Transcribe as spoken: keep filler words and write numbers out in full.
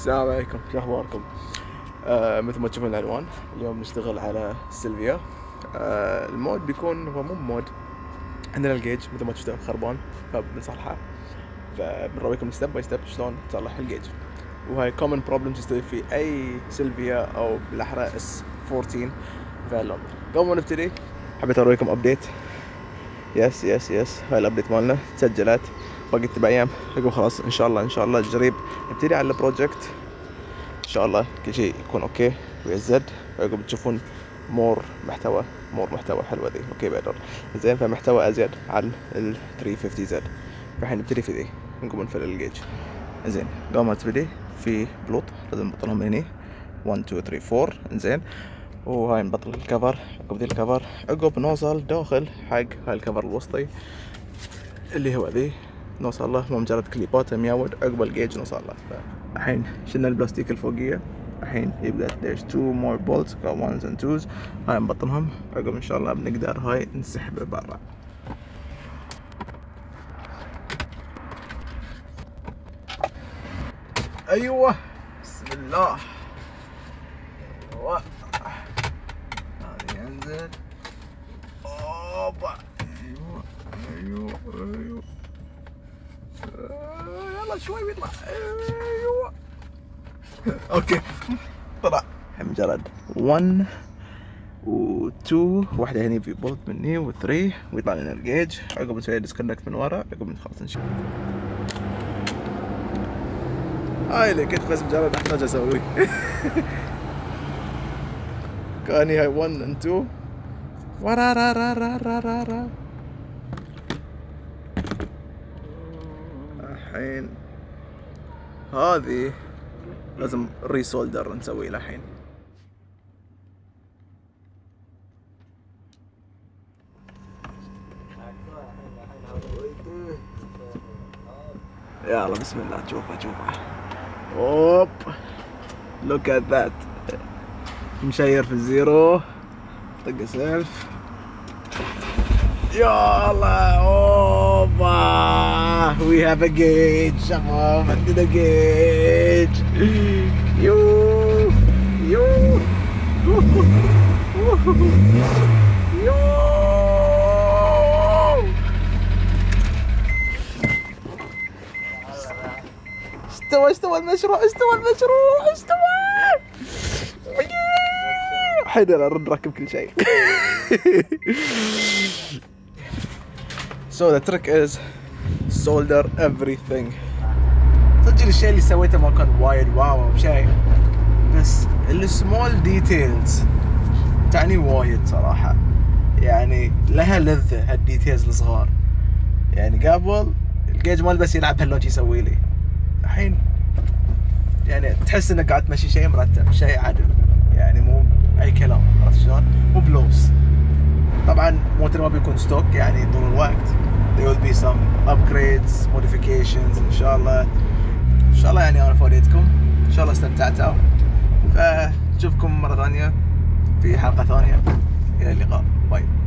السلام عليكم، شو اخباركم؟ آه مثل ما تشوفون العنوان، اليوم نشتغل على سيلفيا. آه المود بيكون هو مو مود، عندنا الجيج مثل ما شفتوا خربان فبنصلحه، فبنراويكم ستيب باي ستيب شلون تصلح الجيج. وهاي كومن بروبلمز تستوي في اي سيلفيا او بالاحرى اس أربعتاشر. فيلا قبل ما نبتدي حبيت اوريكم ابديت. يس يس يس هاي الابديت مالنا تسجلت، باقي تبع ايام عقب خلاص ان شاء الله ان شاء الله قريب نبتدي على البروجكت ان شاء الله، كل شيء يكون اوكي ويزد، عقب تشوفون مور محتوى مور محتوى حلوه ذي. اوكي بيدر زين، فمحتوى ازيد على ال ثلاثمية وخمسين زد. فالحين نبتدي في ذي، نقوم نفل الجيج. زين قبل ما تبدي في بلوط لازم نبطلهم من هني واحد اثنين ثلاثة أربعة. زين وهاي نبطل الكفر، عقب ذي الكفر عقب نوصل داخل حق هاي الكفر الوسطي اللي هو ذي، نوصل له مو مجرد كليبات مياود، عقب الجيج نوصل له. الحين شلنا البلاستيك الفوقيه، الحين يبقى there's two more bolts got ones and twos. هاي نبطنهم عقب ان شاء الله بنقدر هاي نسحبه برا. ايوه بسم الله. ايوه هذه ينزل. اوبا ايوه ايوه ايوه يلا شوي بيطلع. ايوه اوكي طلع. مجرد واحد و اثنين، واحدة هني في بولت مني و ثلاثة، ويطلع لنا الجيج. عقب نسوي ديسكونكت من ورا، عقب خلاص نشيل. هاي اللي كنت بس مجرد احتاج اسويه. كاني هاي واحد و اثنين ورا را را را را را را. الحين هذه لازم ريسولدر نسوي له الحين. يلا بسم الله. شوفها شوفها. اوب لوك ات ذات. مشير في الزيرو، طق سيلف. يلا اوبا وي هاف ا جيج. شباب عندنا جيج. يو يو يو. استوى استوى المشروع استوى المشروع استوى. الحين انا نركب كل شيء. So the trick is solder everything. صدق الشيء اللي سويته ما كان وايد واو او شيء، بس السمول ديتيلز تعني وايد صراحة. يعني لها لذة هالديتيلز الصغار. يعني قبل الجيج مال بس يلعب هاللون يسوي لي، الحين يعني تحس انك قاعد تمشي شيء مرتب، شيء عدل، يعني مو اي كلام. عرفت شلون؟ مو بلوس. طبعا موتر ما بيكون ستوك يعني طول الوقت. there will be some upgrades modifications ان شاء الله ان شاء الله. يعني انا فاديتكم ان شاء الله استمتعتوا، فنشوفكم مرة ثانية في حلقة ثانية. الى اللقاء، باي.